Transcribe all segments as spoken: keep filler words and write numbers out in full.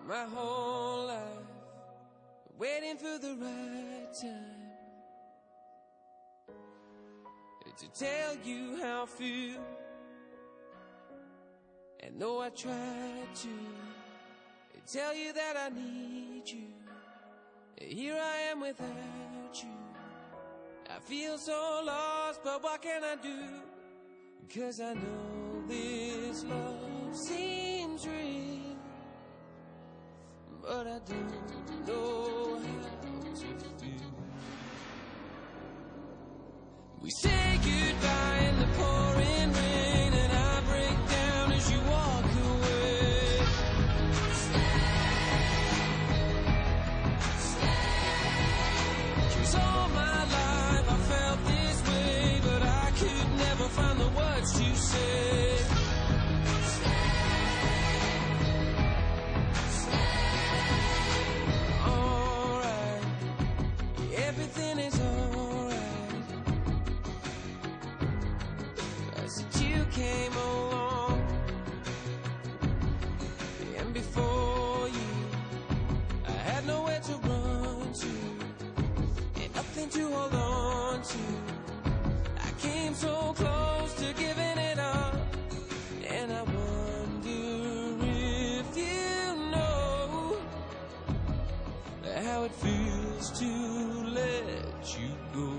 my whole life, waiting for the right time to tell you how I feel. And though I tried to tell you that I need you, here I am without you. I feel so lost, but what can I do? 'Cause I know this love seems real, but I don't know how to feel. We say goodbye in the pouring rain, and I break down as you walk away. Stay, stay. 'Cause all my life I felt this way, but I could never find the words to say. Came along, and before you I had nowhere to run to and nothing to hold on to. I came so close to giving it up, and I wonder if you know how it feels to let you go.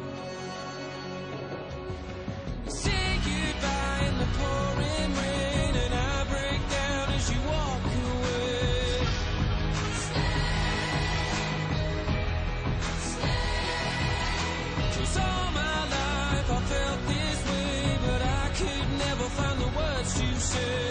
Pouring rain, and I break down as you walk away. Stay, stay. 'Cause all my life I felt this way, but I could never find the words to say.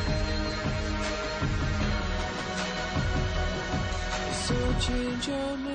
So change your mind.